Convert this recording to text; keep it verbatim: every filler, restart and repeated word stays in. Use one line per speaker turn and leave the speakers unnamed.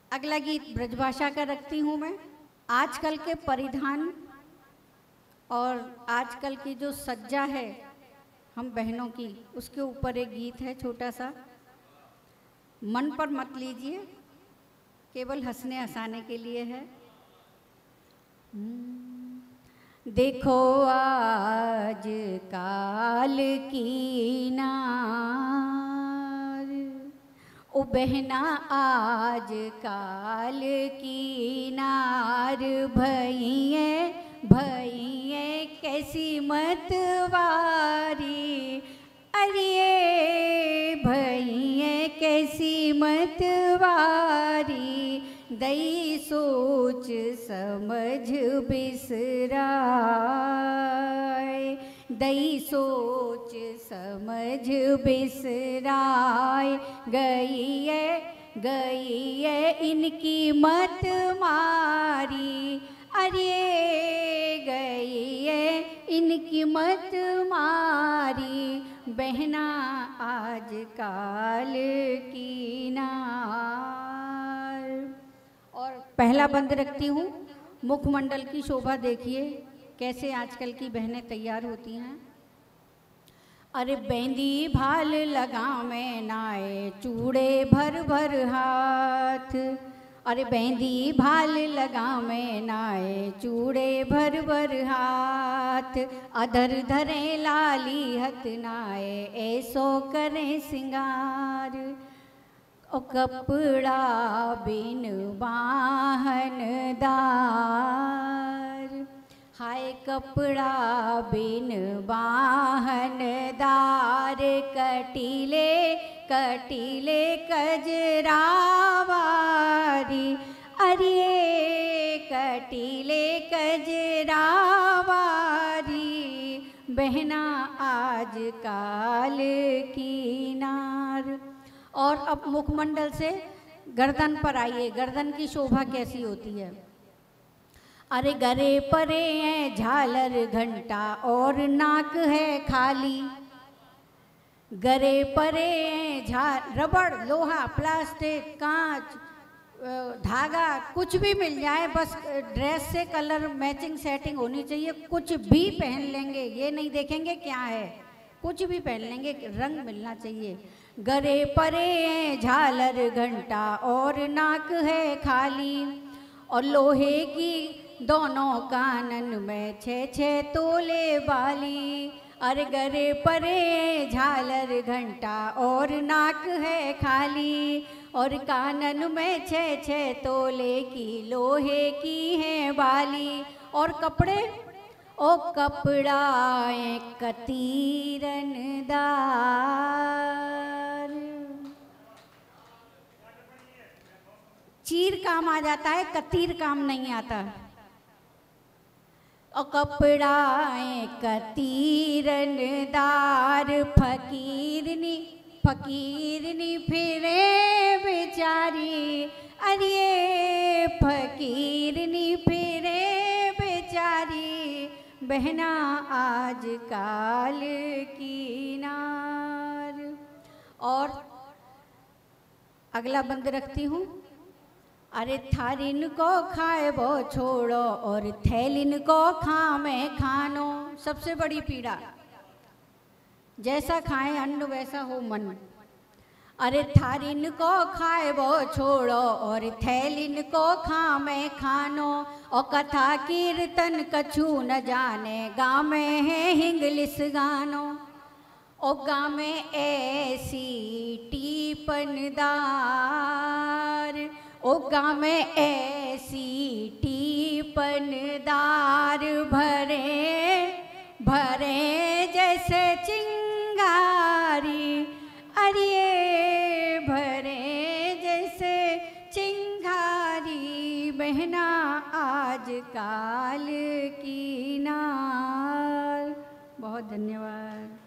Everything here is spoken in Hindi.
अगला गीत ब्रजभाषा का रखती हूँ मैं। आजकल के परिधान और आजकल की जो सज्जा है हम बहनों की, उसके ऊपर एक गीत है छोटा सा। मन पर मत लीजिए, केवल हंसने हंसाने के लिए है। देखो आज काल की नार, ओ बहना आज काल की नार, भइये भइये कैसी मतवारी, अरे भइये कैसी मतवारी, दई सोच समझ बिसराय, दई सोच समझ बिसराय, गई है गई है इनकी मत मारी, अरे गई है इनकी मत मारी, बहना आज काल की नार। और पहला बंद रखती हूँ। मुखमंडल की शोभा देखिए कैसे आजकल की बहनें तैयार होती हैं। अरे बेंदी भाल लगावे नाए, चूड़े भर भर हाथ, अरे बेंदी भाल लगावे नाए, चूड़े भर भर हाथ, अधर धरे लाली हथ नाए, ऐसो करे सिंगार, ओ कपड़ा बिन बाहनदार, हाय कपड़ा बिन बाहनदार, कटीले कटीले कजरावारी, अरे कटीले कजरावारी, बहना आज काल की नार। और अब मुखमंडल से गर्दन पर आइए, गर्दन की शोभा कैसी होती है। अरे गरे परे हैं झालर घंटा और नाक है खाली, गरे परे हैं झाल, रबड़ लोहा प्लास्टिक कांच धागा कुछ भी मिल जाए, बस ड्रेस से कलर मैचिंग सेटिंग होनी चाहिए। कुछ भी पहन लेंगे, ये नहीं देखेंगे क्या है, कुछ भी पहन लेंगे, रंग मिलना चाहिए। गरे परे हैं झालर घंटा और नाक है खाली, और लोहे की दोनों कानन में छः छः तोले बाली, अरे गरे परे झालर घंटा और नाक है खाली, और कानन में छः छः तोले की लोहे की है बाली। और कपड़े ओ कपड़ा कतीरनदार, चीर काम आ जाता है, कतीर काम नहीं आता। ओ कपड़ा कतीरनदार, फकीरनी फकीरनी फिरे बेचारी, अरे फकीरनी फिरे बेचारी, बहना आज काल की नार। और अगला बंद रखती हूँ। अरे थारिन को खाए वो छोड़ो और थैलिन को खामे खानो, सबसे बड़ी पीड़ा, जैसा खाए अन्न वैसा हो मन। अरे थारिन को खाए वो छोड़ो और थैलिन को खामे खानो, और कथा कीर्तन कछु न जाने, गाँव में है हिंगलिस गानो, ओ गाँव में ऐसी टीपनदार, ओ गाँव में ऐसी टीपनदार, भरे भरे जैसे चिंगारी, अरे भरे जैसे चिंगारी, बहना आज काल की नार। बहुत धन्यवाद।